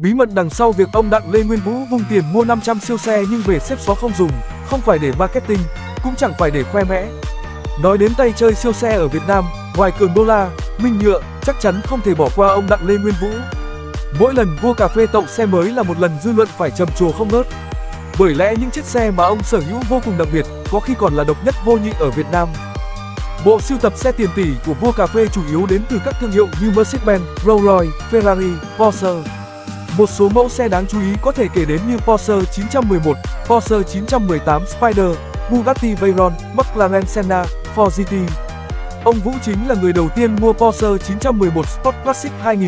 Bí mật đằng sau việc ông Đặng Lê Nguyên Vũ vung tiền mua 500 siêu xe nhưng về xếp xó không dùng, không phải để marketing, cũng chẳng phải để khoe mẽ. Nói đến tay chơi siêu xe ở Việt Nam, ngoài Cường Đô La, Minh Nhựa, chắc chắn không thể bỏ qua ông Đặng Lê Nguyên Vũ. Mỗi lần vua cà phê tậu xe mới là một lần dư luận phải trầm trồ không ngớt. Bởi lẽ những chiếc xe mà ông sở hữu vô cùng đặc biệt, có khi còn là độc nhất vô nhị ở Việt Nam. Bộ sưu tập xe tiền tỷ của vua cà phê chủ yếu đến từ các thương hiệu như Mercedes-Benz, Rolls-Royce, Ferrari, Porsche. Một số mẫu xe đáng chú ý có thể kể đến như Porsche 911, Porsche 918 Spider, Bugatti Veyron, McLaren Senna, Ford GT. Ông Vũ chính là người đầu tiên mua Porsche 911 Sport Classic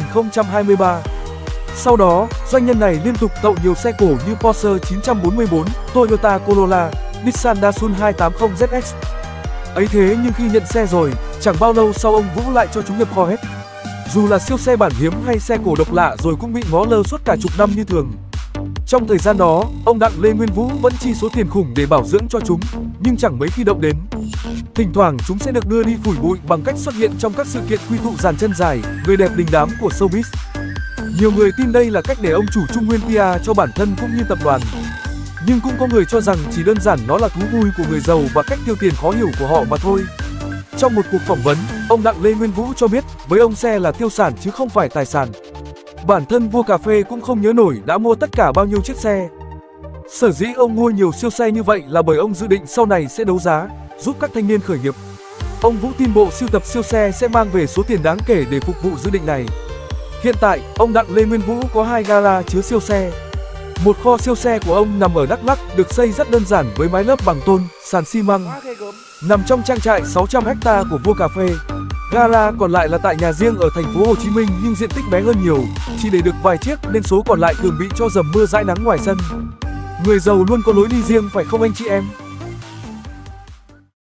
2023. Sau đó, doanh nhân này liên tục tậu nhiều xe cổ như Porsche 944, Toyota Corolla, Nissan Datsun 280ZX. Ấy thế nhưng khi nhận xe rồi, chẳng bao lâu sau ông Vũ lại cho chúng nhập kho hết. Dù là siêu xe bản hiếm hay xe cổ độc lạ rồi cũng bị ngó lơ suốt cả chục năm như thường. Trong thời gian đó, ông Đặng Lê Nguyên Vũ vẫn chi số tiền khủng để bảo dưỡng cho chúng, nhưng chẳng mấy khi động đến. Thỉnh thoảng chúng sẽ được đưa đi phủi bụi bằng cách xuất hiện trong các sự kiện quy tụ dàn chân dài, người đẹp đình đám của showbiz. Nhiều người tin đây là cách để ông chủ Trung Nguyên PR cho bản thân cũng như tập đoàn. Nhưng cũng có người cho rằng chỉ đơn giản nó là thú vui của người giàu và cách tiêu tiền khó hiểu của họ mà thôi. Trong một cuộc phỏng vấn, ông Đặng Lê Nguyên Vũ cho biết với ông xe là tiêu sản chứ không phải tài sản. Bản thân vua cà phê cũng không nhớ nổi đã mua tất cả bao nhiêu chiếc xe. Sở dĩ ông mua nhiều siêu xe như vậy là bởi ông dự định sau này sẽ đấu giá, giúp các thanh niên khởi nghiệp. Ông Vũ tin bộ sưu tập siêu xe sẽ mang về số tiền đáng kể để phục vụ dự định này. Hiện tại, ông Đặng Lê Nguyên Vũ có 2 gara chứa siêu xe. Một kho siêu xe của ông nằm ở Đắk Lắk, được xây rất đơn giản với mái lớp bằng tôn, sàn xi măng. Nằm trong trang trại 600 ha của vua cà phê. Gara còn lại là tại nhà riêng ở thành phố Hồ Chí Minh nhưng diện tích bé hơn nhiều, chỉ để được vài chiếc nên số còn lại thường bị cho dầm mưa dãi nắng ngoài sân. Người giàu luôn có lối đi riêng phải không anh chị em?